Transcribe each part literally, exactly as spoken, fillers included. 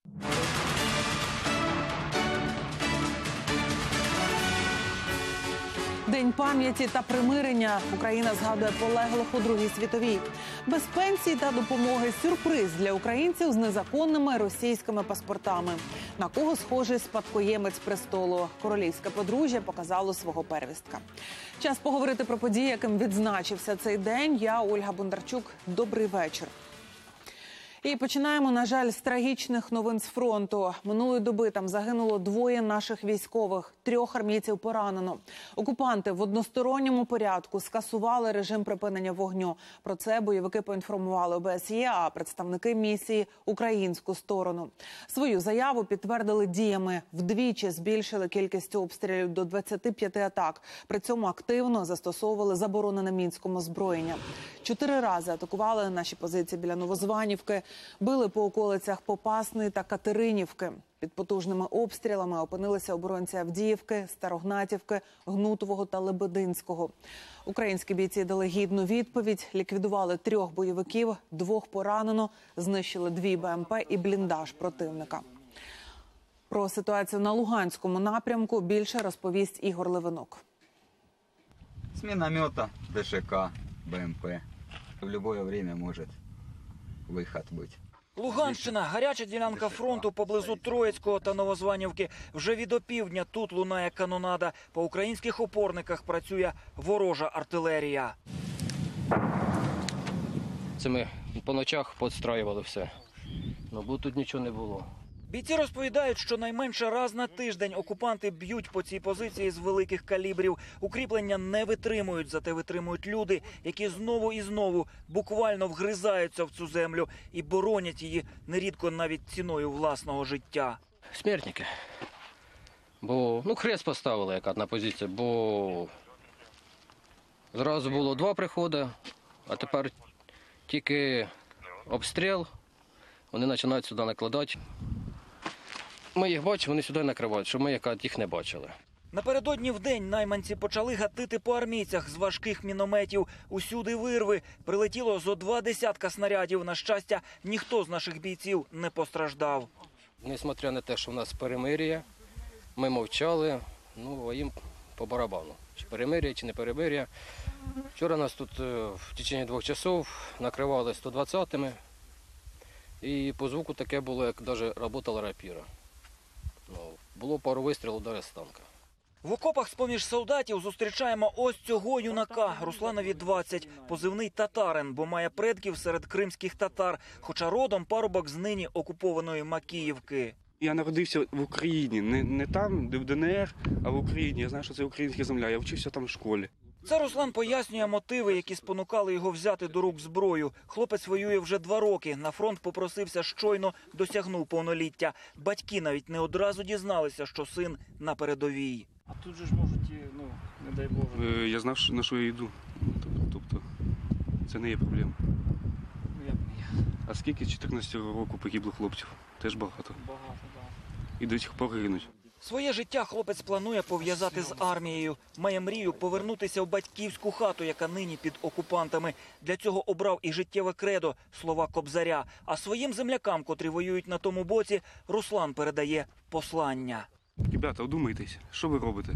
День пам'яті та примирення. Україна згадує полеглих у Другій світовій. Без пенсій та допомоги сюрприз для українців з незаконними російськими паспортами. На кого схожий спадкоємець престолу? Королівське подружжя показало свого первістка. Час поговорити про події, яким відзначився цей день. Я, Ольга Бондарчук. Добрий вечір. І починаємо, на жаль, з трагічних новин з фронту. Минулої доби там загинуло двоє наших військових, трьох армійців поранено. Окупанти в односторонньому порядку скасували режим припинення вогню. Про це бойовики поінформували О Б С Є, а представники місії – українську сторону. Свою заяву підтвердили діями. Вдвічі збільшили кількість обстрілів до двадцяти п'яти атак. При цьому активно застосовували заборонене Мінськом озброєння. Чотири рази атакували наші позиції біля Новозванівки. Били по околицях Попасної та Катеринівки. Під потужними обстрілами опинилися оборонці Авдіївки, Старогнатівки, Гнутового та Лебединського. Українські бійці дали гідну відповідь, ліквідували трьох бойовиків, двох поранено, знищили дві Б М Пе і бліндаж противника. Про ситуацію на Луганському напрямку більше розповість Ігор Левинок. З міномета, Д Ш К, Б М Пе. В будь-яке время може вихід бути. Луганщина – гаряча ділянка фронту поблизу Троїцького та Новозванівки. Вже від опівдня тут лунає канонада. По українських опорниках працює ворожа артилерія. Це ми по ночах підстраювали все. Ну, бо тут нічого не було. Бійці розповідають, що найменше раз на тиждень окупанти б'ють по цій позиції з великих калібрів. Укріплення не витримують, зате витримують люди, які знову і знову буквально вгризаються в цю землю і боронять її нерідко навіть ціною власного життя. Смертники. Бо, ну, хрест поставили, як одна позиція, бо зразу було два приходи, а тепер тільки обстріл, вони починають сюди накладати. Ми їх бачимо, вони сюди накривають, щоб ми їх не бачили. Напередодні вдень найманці почали гатити по армійцях з важких мінометів. Усюди вирви. Прилетіло зо два десятка снарядів. На щастя, ніхто з наших бійців не постраждав. Несмотря на те, що в нас перемир'я, ми мовчали, ну, а їм по барабану. Чи перемир'я, чи не перемир'я. Вчора нас тут в течение двох часов накривали сто двадцятими. І по звуку таке було, як навіть працювала рапіра. Ну, було пару вистрілів навіть з танка. В окопах з-поміж солдатів зустрічаємо ось цього юнака. Русланові двадцять. Позивний татарин, бо має предків серед кримських татар. Хоча родом парубок з нині окупованої Макіївки. Я народився в Україні. Не, не там, де в Д Н Р, а в Україні. Я знаю, що це українська земля. Я вчився там в школі. Це Руслан пояснює мотиви, які спонукали його взяти до рук зброю. Хлопець воює вже два роки. На фронт попросився щойно, досягнув повноліття. Батьки навіть не одразу дізналися, що син на передовій. А тут же ж можуть, ну, не дай Боже. Е, я знав, на що я йду. Тобто, це не є проблема. Ну, як не є. А скільки чотирнадцятого року погибло хлопців? Теж багато. Багато, так. І до сих пор гинуть. Своє життя хлопець планує пов'язати з армією. Має мрію повернутися в батьківську хату, яка нині під окупантами. Для цього обрав і життєве кредо – слова Кобзаря. А своїм землякам, котрі воюють на тому боці, Руслан передає послання. Ребята, одумайтесь, що ви робите?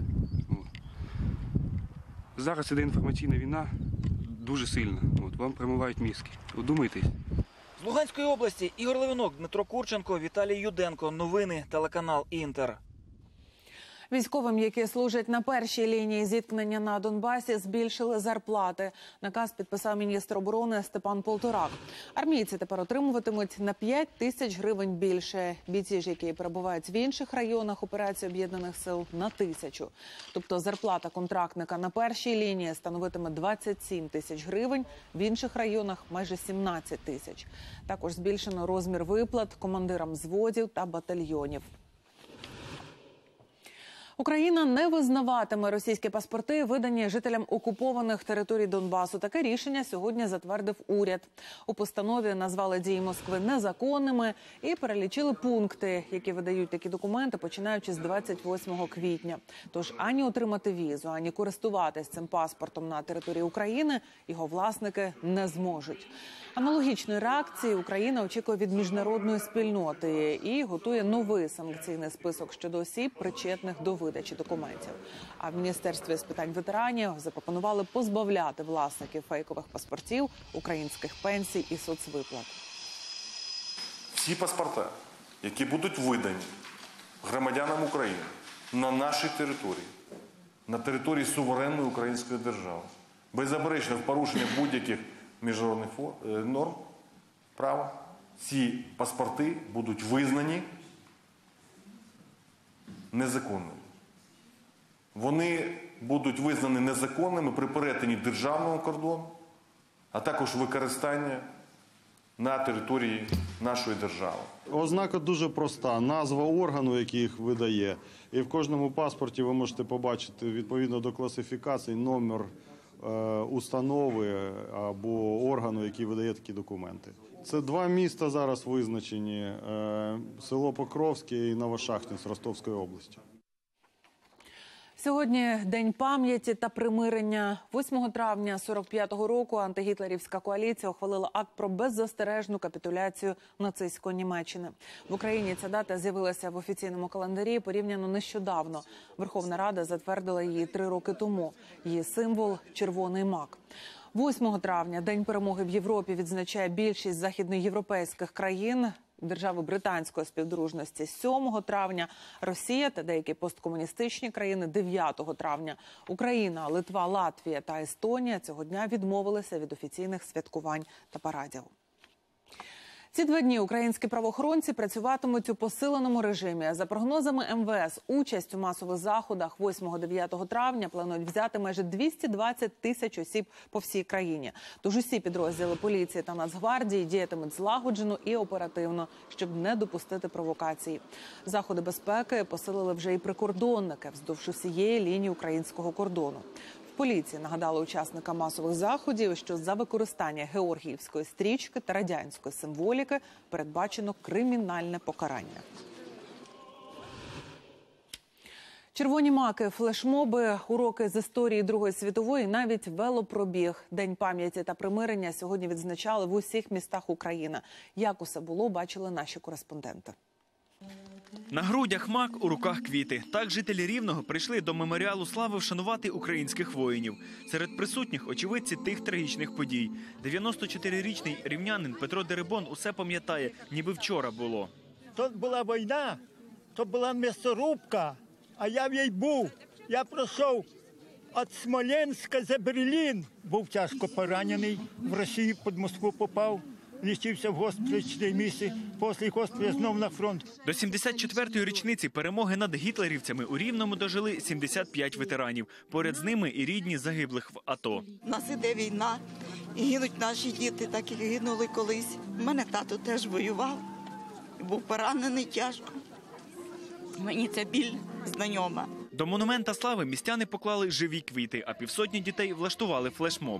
Зараз іде інформаційна війна дуже сильна. От, вам промивають мізки. Одумайтесь. З Луганської області Ігор Левинок, Дмитро Курченко, Віталій Юденко. Новини, телеканал Інтер. Військовим, які служать на першій лінії зіткнення на Донбасі, збільшили зарплати. Наказ підписав міністр оборони Степан Полторак. Армійці тепер отримуватимуть на п'ять тисяч гривень більше. Бійці ж, які перебувають в інших районах операції Об'єднаних сил, на тисячу. Тобто зарплата контрактника на першій лінії становитиме двадцять сім тисяч гривень, в інших районах – майже сімнадцять тисяч. Також збільшено розмір виплат командирам взводів та батальйонів. Україна не визнаватиме російські паспорти, видані жителям окупованих територій Донбасу. Таке рішення сьогодні затвердив уряд. У постанові назвали дії Москви незаконними і перелічили пункти, які видають такі документи, починаючи з двадцять восьмого квітня. Тож ані отримати візу, ані користуватись цим паспортом на території України його власники не зможуть. Аналогічної реакції Україна очікує від міжнародної спільноти і готує новий санкційний список щодо осіб, причетних до видачі документів. А в Міністерстві з питань ветеранів запропонували позбавляти власників фейкових паспортів українських пенсій і соцвиплат. Всі паспорти, які будуть видані громадянам України на нашій території, на території суверенної української держави, беззаперечно в порушення будь-яких міжнародних норм права, ці паспорти будуть визнані незаконними. Вони будуть визнані незаконними при перетині державного кордону, а також використання на території нашої держави. Ознака дуже проста. Назва органу, який їх видає. І в кожному паспорті ви можете побачити відповідно до класифікації номер е, установи або органу, який видає такі документи. Це два міста зараз визначені. Е, село Покровське і Новошахтинськ Ростовської області. Сьогодні День пам'яті та примирення. восьмого травня сорок п'ятого року антигітлерівська коаліція ухвалила акт про беззастережну капітуляцію нацистської Німеччини. В Україні ця дата з'явилася в офіційному календарі порівняно нещодавно. Верховна Рада затвердила її три роки тому. Її символ – червоний мак. восьмого травня День перемоги в Європі відзначає більшість західноєвропейських країн. Держави британської співдружності сьомого травня, Росія та деякі посткомуністичні країни дев'ятого травня. Україна, Литва, Латвія та Естонія цього дня відмовилися від офіційних святкувань та парадів. Ці два дні українські правоохоронці працюватимуть у посиленому режимі. За прогнозами ем ве ес, участь у масових заходах восьмого-дев'ятого травня планують взяти майже двісті двадцять тисяч осіб по всій країні. Тож усі підрозділи поліції та Нацгвардії діятимуть злагоджено і оперативно, щоб не допустити провокацій. Заходи безпеки посилили вже і прикордонники вздовж усієї лінії українського кордону. Поліція нагадала учасникам масових заходів, що за використання георгіївської стрічки та радянської символіки передбачено кримінальне покарання. Червоні маки, флешмоби, уроки з історії Другої світової, навіть велопробіг. День пам'яті та примирення сьогодні відзначали в усіх містах України. Як усе було, бачили наші кореспонденти. На грудях мак, у руках квіти. Так жителі Рівного прийшли до меморіалу слави вшанувати українських воїнів. Серед присутніх очевидці тих трагічних подій. дев'яносточотирирічний рівнянин Петро Дерибон усе пам'ятає, ніби вчора було. То була війна, то була м'ясорубка, а я в ній був. Я пройшов від Смоленська за Берлін. Був тяжко поранений, в Росію під Москву попав. Лічився в госпіталі чотири місяці, після госпіталя знов на фронт. До сімдесят четвертої річниці перемоги над гітлерівцями у Рівному дожили сімдесят п'ять ветеранів. Поряд з ними і рідні загиблих в АТО. У нас іде війна, і гинуть наші діти, так як гинули колись. У мене тато теж воював, був поранений тяжко. Мені ця біль знайома. До монумента слави містяни поклали живі квіти, а півсотні дітей влаштували флешмоб.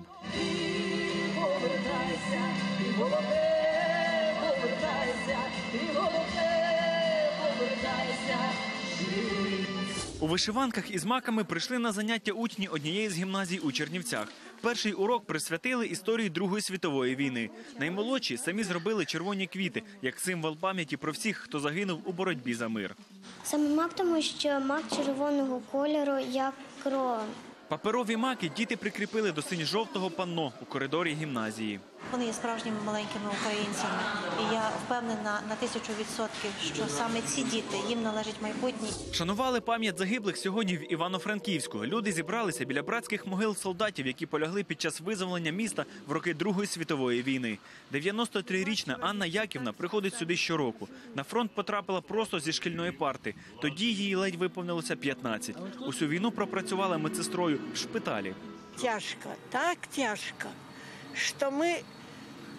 У вишиванках із маками прийшли на заняття учні однієї з гімназій у Чернівцях. Перший урок присвятили історії Другої світової війни. Наймолодші самі зробили червоні квіти, як символ пам'яті про всіх, хто загинув у боротьбі за мир. Саме мак, тому що мак червоного кольору, як кров. Паперові маки діти прикріпили до синьо-жовтого панно у коридорі гімназії. Вони є справжніми маленькими українцями. І я впевнена на тисячу відсотків, що саме ці діти, їм належить майбутнє. Шанували пам'ять загиблих сьогодні в Івано-Франківську. Люди зібралися біля братських могил солдатів, які полягли під час визволення міста в роки Другої світової війни. дев'яностотрирічна Анна Яківна приходить сюди щороку. На фронт потрапила просто зі шкільної парти. Тоді їй ледь виповнилося п'ятнадцять. Усю війну пропрацювала медсестрою в шпиталі. Тяжко, так тяжко, що ми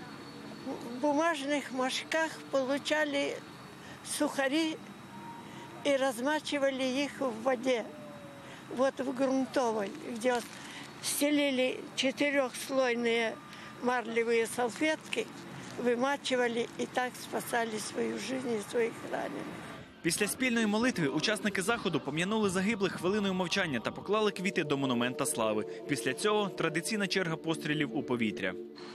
в бумажных мешках получали сухари и размачивали их в воде, вот в грунтовой, где стелили четырехслойные марлевые салфетки, вымачивали и так спасали свою жизнь и своих раненых. Після спільної молитви учасники заходу пом'янули загиблих хвилиною мовчання та поклали квіти до монумента слави. Після цього традиційна черга пострілів у повітря.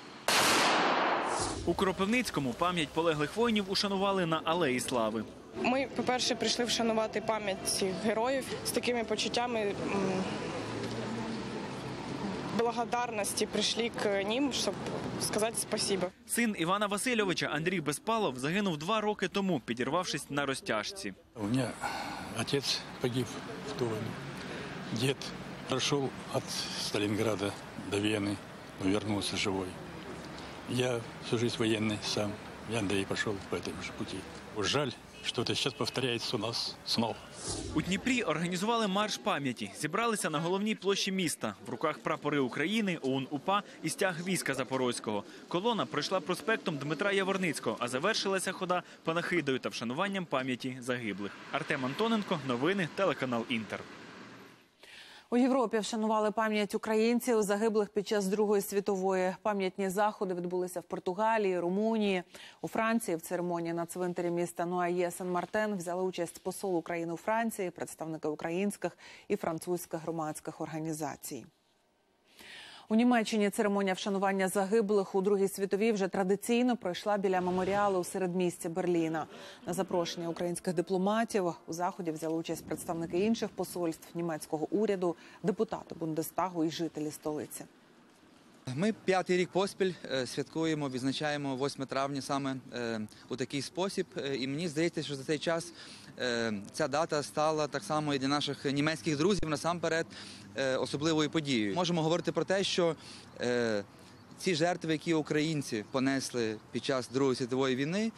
У Кропивницькому пам'ять полеглих воїнів ушанували на Алеї Слави. Ми, по-перше, прийшли вшанувати пам'ять героїв з такими почуттями благодарності. Прийшли к ним, щоб сказати спасибо. Син Івана Васильовича Андрій Безпалов загинув два роки тому, підірвавшись на розтяжці. У мене отець погиб в ту війну. Дід пройшов від Сталінграда до Вени, но вернувся живий. Я всю жизнь военный сам. Я Андрей пошел по этому же пути. Жаль, что это сейчас повторяется у нас снова. У Дніпрі організували марш пам'яті. Зібралися на головній площі міста. В руках прапори України, ОУН-УПА і стяг війська Запорозького. Колона пройшла проспектом Дмитра Яворницького, а завершилася хода панахидою та вшануванням пам'яті загиблих. Артем Антоненко, новини, телеканал Інтер. У Європі вшанували пам'ять українців, загиблих під час Другої світової. Пам'ятні заходи відбулися в Португалії, Румунії. У Франції в церемонії на цвинтарі міста Нуае Сен-Мартен взяли участь посол України у Франції, представники українських і французьких громадських організацій. У Німеччині церемонія вшанування загиблих у Другій світовій вже традиційно пройшла біля меморіалу у середмісті Берліна. На запрошення українських дипломатів у заході взяли участь представники інших посольств, німецького уряду, депутати Бундестагу і жителі столиці. Ми п'ятий рік поспіль святкуємо, відзначаємо восьме травня саме у такий спосіб. І мені здається, що за цей час ця дата стала так само і для наших німецьких друзів насамперед особливою подією. Можемо говорити про те, що ці жертви, які українці понесли під час Другої світової війни,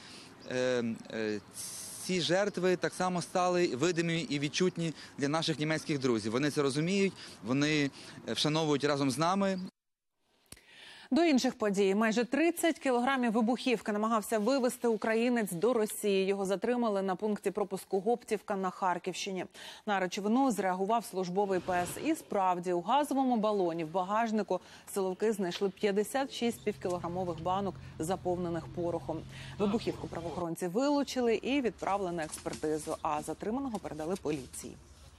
ці жертви так само стали видимі і відчутні для наших німецьких друзів. Вони це розуміють, вони вшановують разом з нами. До інших подій. Майже тридцять кілограмів вибухівки намагався вивезти українець до Росії. Його затримали на пункті пропуску Гоптівка на Харківщині. На речовину зреагував службовий Пе Ес. І справді, у газовому балоні в багажнику силовики знайшли п'ятдесят шість півкілограмових банок, заповнених порохом. Вибухівку правоохоронці вилучили і відправили на експертизу, а затриманого передали поліції.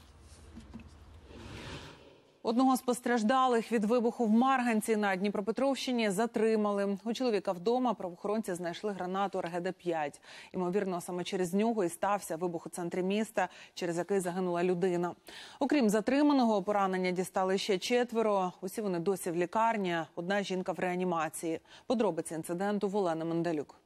Одного з постраждалих від вибуху в Марганці на Дніпропетровщині затримали. У чоловіка вдома правоохоронці знайшли гранату Ер Ге Де п'ять. Ймовірно, саме через нього і стався вибух у центрі міста, через який загинула людина. Окрім затриманого, поранення дістали ще четверо. Усі вони досі в лікарні, одна жінка в реанімації. Подробиці інциденту в Олени Менделюк.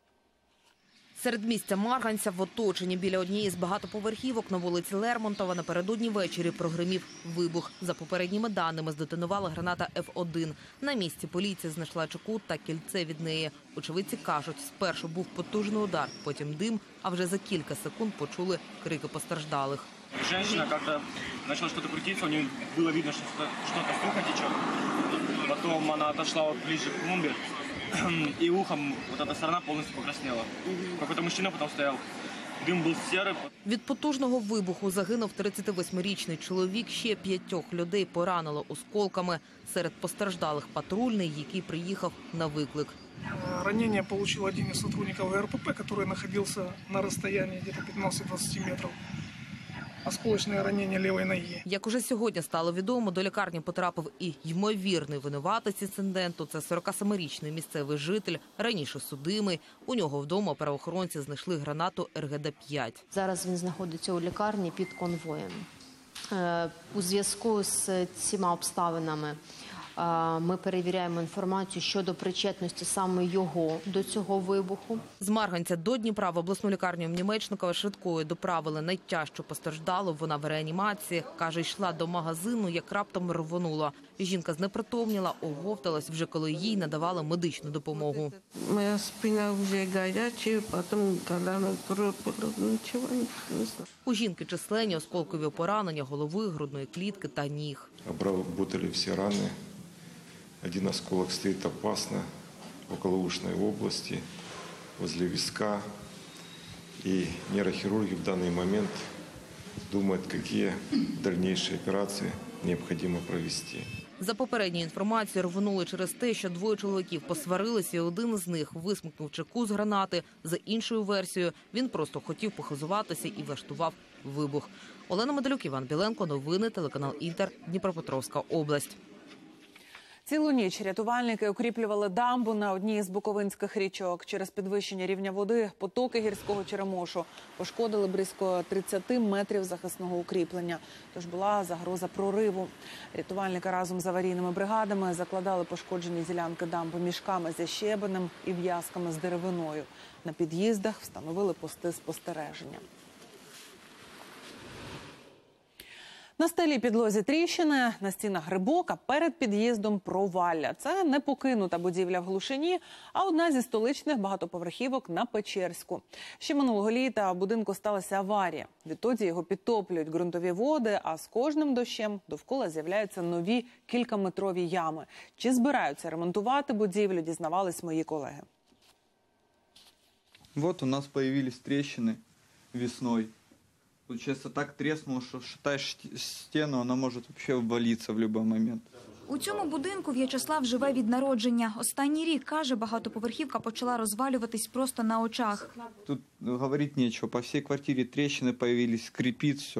Середмістя Марганця в оточенні біля однієї з багатоповерхівок на вулиці Лермонтова напередодні ввечері прогримів вибух. За попередніми даними, здетонувала граната Еф один. На місці поліція знайшла чеку та кільце від неї. Очевидці кажуть, спершу був потужний удар, потім дим, а вже за кілька секунд почули крики постраждалих. Женщина, когда начала что-то крутиться, у нее было видно, что что-то сухо течет. Потом она отошла вот ближе к клумбе, и ухом вот эта сторона полностью покраснела. Какой-то мужчина потом стоял. Дим був сірий. Від потужного вибуху загинув тридцятивосьмирічний чоловік, ще п'ятьох людей поранило осколками. Серед постраждалих патрульний, який приїхав на виклик. Ранение получил один из сотрудников Ге Ер Пе Пе, который находился на расстоянии где-то пятнадцать-двадцать метров. Осколочне ранення лівої ноги. Як уже сьогодні стало відомо, до лікарні потрапив і ймовірний винуватець інциденту. Це сорокасемирічний місцевий житель, раніше судимий. У нього вдома правоохоронці знайшли гранату Ер Ге Де п'ять. Зараз він знаходиться у лікарні під конвоєм. У зв'язку з цими обставинами ми перевіряємо інформацію щодо причетності саме його до цього вибуху. З Марганця до Дніпра в обласну лікарню імені Мечникова швидкою доправили найтяжчу постраждалу. Вона в реанімації. Каже, йшла до магазину, як раптом рвонула. Жінка знепритомніла, оговталась вже коли їй надавали медичну допомогу. Моя спина вже гаряча, потім коли кров, нічого не знаю. У жінки численні осколкові поранення голови, грудної клітки та ніг. Обработали всі рани. Один осколок стоит опасно, около ушной области, возле виска. И нейрохирурги в данный момент думают, какие дальнейшие операции необходимо провести. За попередньою інформацією, рвонули через те, що двоє чоловіків посварилися, і один з них висмикнув чеку з гранати. За іншою версією, він просто хотів похизуватися і влаштував вибух. Олена Медалюк, Іван Біленко, новини, телеканал «Інтер», Дніпропетровська область. Цілу ніч рятувальники укріплювали дамбу на одній з буковинських річок. Через підвищення рівня води потоки гірського Черемошу пошкодили близько тридцяти метрів захисного укріплення. Тож була загроза прориву. Рятувальники разом з аварійними бригадами закладали пошкоджені ділянки дамби мішками зі щебенем і в'язками з деревиною. На під'їздах встановили пости спостереження. На стелі підлозі тріщини, на стінах грибок, а перед під'їздом провалля. Це не покинута будівля в глушині, а одна зі столичних багатоповерхівок на Печерську. Ще минулого літа в будинку сталася аварія. Відтоді його підтоплюють ґрунтові води, а з кожним дощем довкола з'являються нові кількаметрові ями. Чи збираються ремонтувати будівлю, дізнавались мої колеги. Вот у нас появились трещины весной. Получается, так треснуло, что шатаешь стену, она может вообще обвалиться в любой момент. У цьому будинку В'ячеслав живе від народження. Останній рік, каже, багатоповерхівка почала розвалюватись просто на очах. Тут говорить нечего. По всей квартире трещины появились, скрипит все.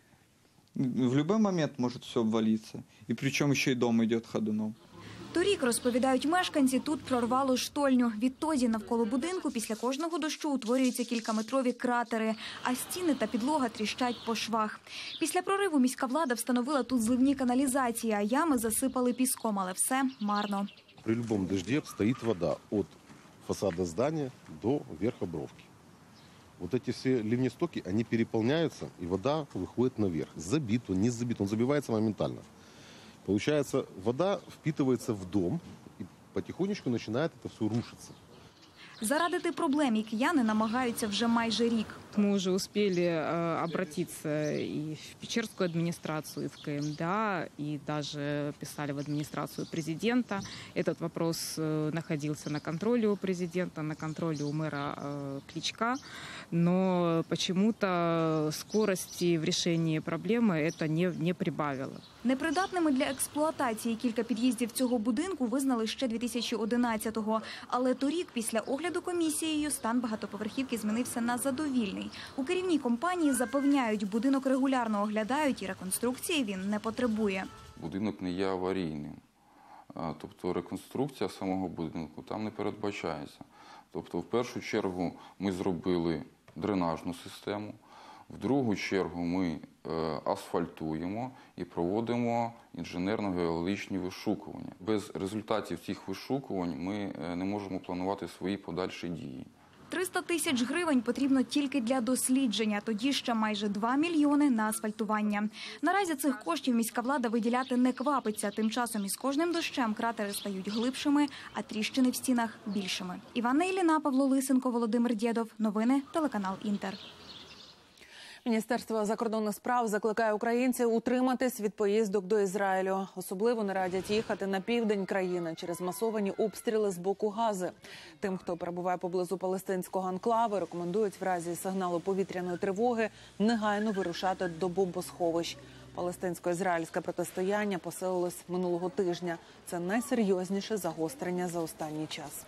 В любой момент может все обвалиться. И причем еще и дом идет ходуном. Торік, розповідають мешканці, тут прорвало штольню. Відтоді навколо будинку після кожного дощу утворюються кількаметрові кратери, а стіни та підлога тріщать по швах. Після прориву міська влада встановила тут зливні каналізації, а ями засипали піском, але все марно. При будь-якому дожді стоїть вода від фасаду здання до верха бровки. Вот эти все ливнестоки, они переполняются, и вода выходит наверх. Забит он, не забит, он забивается моментально. Получается, вода впитывается в дом и потихонечку начинает это все рушиться. Зарадити проблем, які кияни намагаються вже майже рік. Мы уже успели э, обратиться и в Печерскую администрацию, и в КМДА, и даже писали в администрацию президента. Этот вопрос э, находился на контроле у президента, на контроле у мэра э, Кличка, но почему-то скорости в решении проблемы это не, не прибавило. Непридатними для експлуатації кілька під'їздів цього будинку визнали ще дві тисячі одинадцятого. Але торік, після огляду комісією, стан багатоповерхівки змінився на задовільний. У керівній компанії запевняють, будинок регулярно оглядають і реконструкції він не потребує. Будинок не є аварійним. Тобто реконструкція самого будинку там не передбачається. Тобто в першу чергу ми зробили дренажну систему. В другу чергу ми асфальтуємо і проводимо інженерно-геологічні вишукування. Без результатів цих вишукувань ми не можемо планувати свої подальші дії. триста тисяч гривень потрібно тільки для дослідження, тоді ще майже два мільйони на асфальтування. Наразі цих коштів міська влада виділяти не квапиться. Тим часом із кожним дощем кратери стають глибшими, а тріщини в стінах більшими. Іванна Ілліна, Павло Лисенко, Володимир Дєдов. Новини, телеканал «Інтер». Міністерство закордонних справ закликає українців утриматись від поїздок до Ізраїлю. Особливо не радять їхати на південь країни через масовані обстріли з боку Гази. Тим, хто перебуває поблизу палестинського анклаву, рекомендують в разі сигналу повітряної тривоги негайно вирушати до бомбосховищ. Палестинсько-ізраїльське протистояння посилилось минулого тижня. Це найсерйозніше загострення за останній час.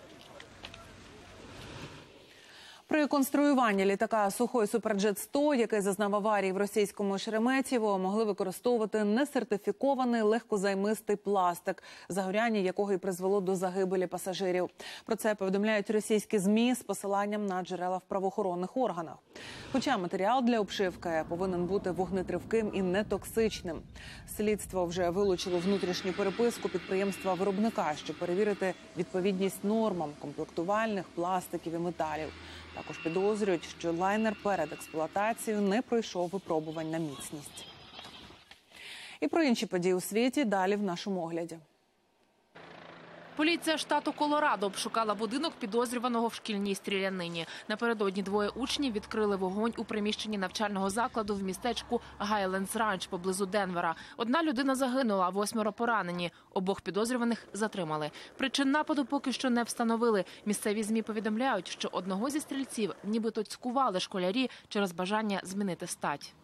При конструюванні літака «Сухой Суперджет сто», який зазнав аварії в російському Шереметьєво, могли використовувати несертифікований легкозаймистий пластик, загоряння якого і призвело до загибелі пасажирів. Про це повідомляють російські ЗМІ з посиланням на джерела в правоохоронних органах. Хоча матеріал для обшивки повинен бути вогнетривким і нетоксичним. Слідство вже вилучило внутрішню переписку підприємства-виробника, щоб перевірити відповідність нормам комплектувальних, пластиків і металів. Також підозрюють, що лайнер перед експлуатацією не пройшов випробувань на міцність. І про інші події у світі далі в нашому огляді. Поліція штату Колорадо обшукала будинок підозрюваного в шкільній стрілянині. Напередодні двоє учнів відкрили вогонь у приміщенні навчального закладу в містечку Гайлендс Ранч поблизу Денвера. Одна людина загинула, а восьмеро поранені. Обох підозрюваних затримали. Причин нападу поки що не встановили. Місцеві ЗМІ повідомляють, що одного зі стрільців нібито цькували школярі через бажання змінити стать.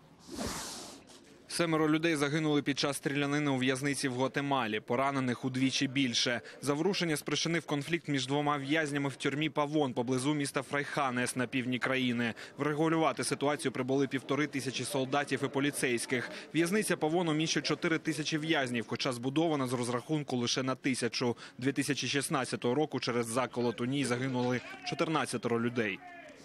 Семеро людей загинули під час стрілянини у в'язниці в Гватемалі. Поранених удвічі більше. Заворушення спричинив конфлікт між двома в'язнями в тюрмі Павон поблизу міста Фрайханес на півдні країни. Врегулювати ситуацію прибули півтори тисячі солдатів і поліцейських. В'язниця Павон уміщує чотири тисячі в'язнів, хоча збудована з розрахунку лише на тисячу. дві тисячі шістнадцятого року через заколот у ній загинули чотирнадцятеро людей.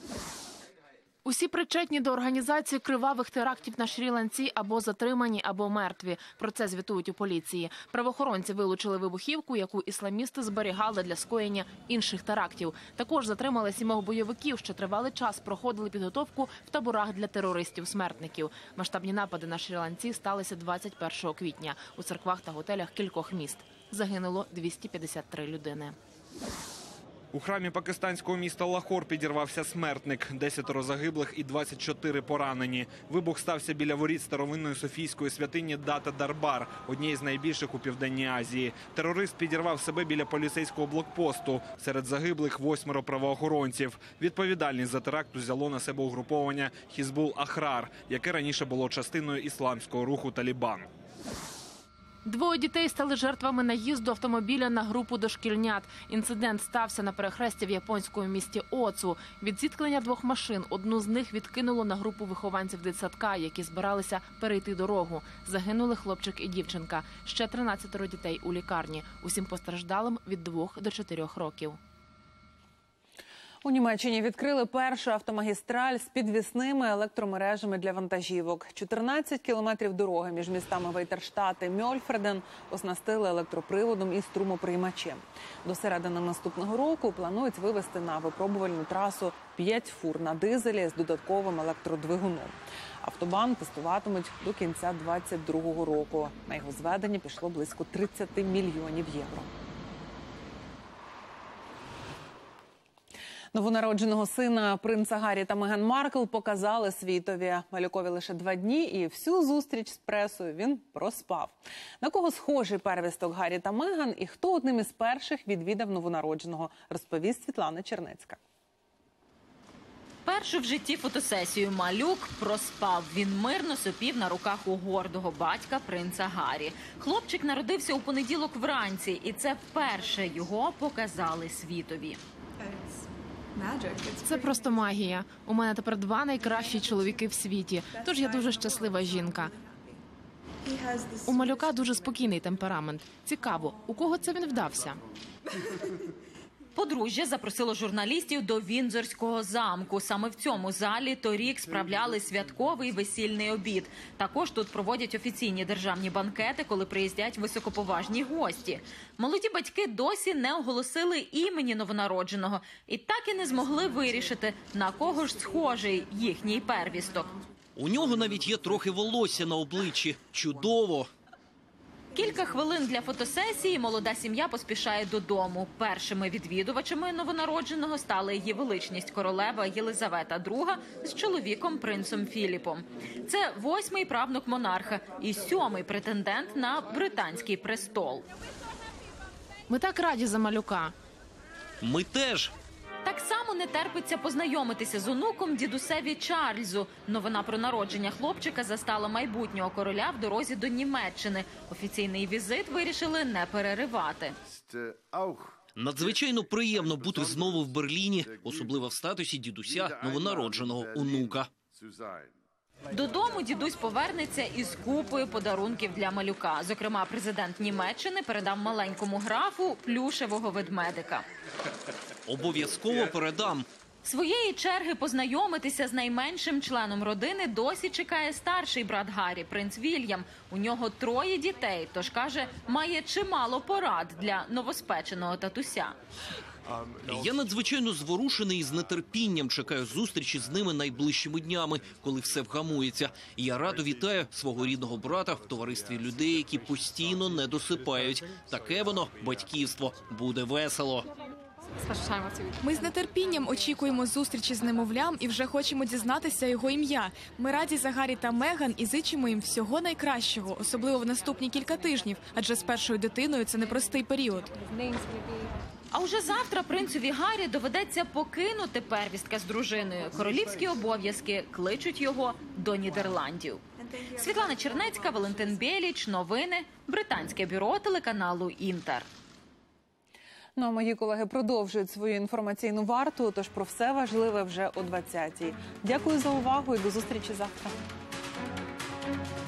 Усі причетні до організації кривавих терактів на Шрі-Ланці або затримані, або мертві. Про це звітують у поліції. Правоохоронці вилучили вибухівку, яку ісламісти зберігали для скоєння інших терактів. Також затримали сімох бойовиків, що тривалий час проходили підготовку в таборах для терористів-смертників. Масштабні напади на Шрі-Ланці сталися двадцять першого квітня у церквах та готелях кількох міст. Загинуло двісті п'ятдесят три людини. У храмі пакистанського міста Лахор підірвався смертник. Десятеро загиблих і двадцять чотири поранені. Вибух стався біля воріт старовинної софійської святині Дата Дарбар, однієї з найбільших у Південній Азії. Терорист підірвав себе біля поліцейського блокпосту. Серед загиблих восьмеро правоохоронців. Відповідальність за теракт взяло на себе угруповання Хізбул Ахрар, яке раніше було частиною ісламського руху Талібан. Двоє дітей стали жертвами наїзду автомобіля на групу дошкільнят. Інцидент стався на перехресті в японському місті Оцу. Від зіткнення двох машин одну з них відкинуло на групу вихованців дитсадка, які збиралися перейти дорогу. Загинули хлопчик і дівчинка. Ще тринадцятеро дітей у лікарні. Усім постраждалим від двох до чотирьох років. У Німеччині відкрили першу автомагістраль з підвісними електромережами для вантажівок. чотирнадцять кілометрів дороги між містами Вейтерштат і Мьольфреден оснастили електроприводом і струмоприймачем. До середини наступного року планують вивести на випробувальну трасу п'ять фур на дизелі з додатковим електродвигуном. Автобан тестуватимуть до кінця двадцять другого року. На його зведення пішло близько тридцять мільйонів євро. Новонародженого сина принца Гаррі та Меган Маркл показали світові. Малюкові лише два дні, і всю зустріч з пресою він проспав. На кого схожий первісток Гаррі та Меган і хто одним із перших відвідав новонародженого, розповість Світлана Чернецька. Першу в житті фотосесію малюк проспав. Він мирно сопів на руках у гордого батька принца Гаррі. Хлопчик народився у понеділок вранці, і це вперше його показали світові. Це просто магія. У мене тепер два найкращі чоловіки в світі, тож я дуже щаслива жінка. У малюка дуже спокійний темперамент. Цікаво, у кого це він вдався? Подружжя запросило журналістів до Віндзорського замку. Саме в цьому залі торік справляли святковий весільний обід. Також тут проводять офіційні державні банкети, коли приїздять високоповажні гості. Молоді батьки досі не оголосили імені новонародженого і так і не змогли вирішити, на кого ж схожий їхній первісток. У нього навіть є трохи волосся на обличчі. Чудово! Кілька хвилин для фотосесії молода сім'я поспішає додому. Першими відвідувачами новонародженого стали її величність королева Єлизавета друга з чоловіком принцем Філіпом. Це восьмий правнук монарха і сьомий претендент на британський престол. Ми так раді за малюка. Ми теж. Так само не терпиться познайомитися з онуком дідусеві Чарльзу. Новина про народження хлопчика застала майбутнього короля в дорозі до Німеччини. Офіційний візит вирішили не переривати. Надзвичайно приємно бути знову в Берліні, особливо в статусі дідуся новонародженого онука. Додому дідусь повернеться із купою подарунків для малюка. Зокрема, президент Німеччини передав маленькому графу плюшевого ведмедика. Обов'язково передам. Своєї черги познайомитися з найменшим членом родини досі чекає старший брат Гаррі, принц Вільям. У нього троє дітей, тож, каже, має чимало порад для новоспеченого татуся. Я надзвичайно зворушений і з нетерпінням чекаю зустрічі з ними найближчими днями, коли все вгамується. І я радо вітаю свого рідного брата в товаристві людей, які постійно не досипають. Таке воно батьківство. Буде весело. Ми з нетерпінням очікуємо зустрічі з немовлям і вже хочемо дізнатися його ім'я. Ми раді за Гаррі та Меган і зичимо їм всього найкращого, особливо в наступні кілька тижнів, адже з першою дитиною це непростий період. А уже завтра принцеві Гаррі доведеться покинути первістка з дружиною. Королівські обов'язки кличуть його до Нідерландів. Світлана Чернецька, Валентин Бєліч. Новини. Британське бюро телеканалу «Інтер». Ну а мої колеги продовжують свою інформаційну варту, тож про все важливе вже о двадцятій. Дякую за увагу і до зустрічі завтра.